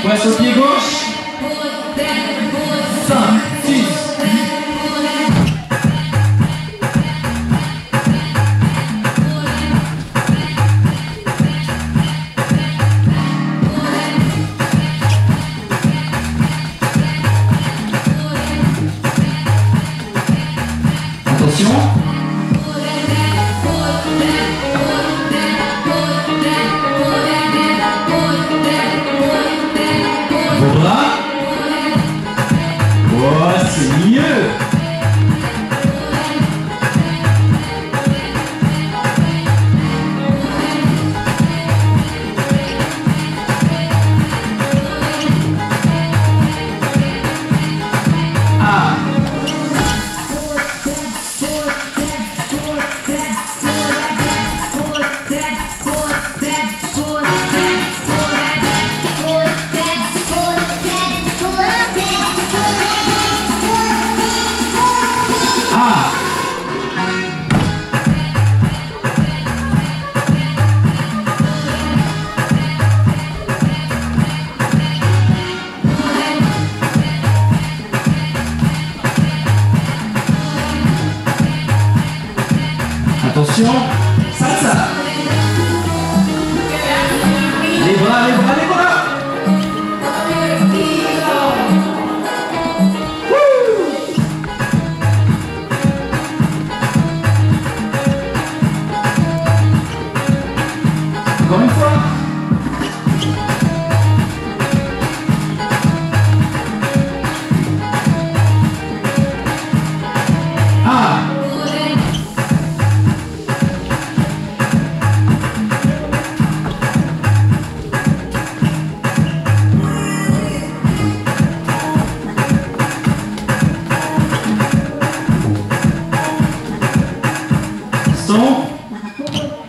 Presse au pied gauche. 5, 6. Attention. Vos bras. Oh, c'est mieux. Ah. Attention, salsa. Les bras, les bras, les bras. Encore une fois. Ah. Son.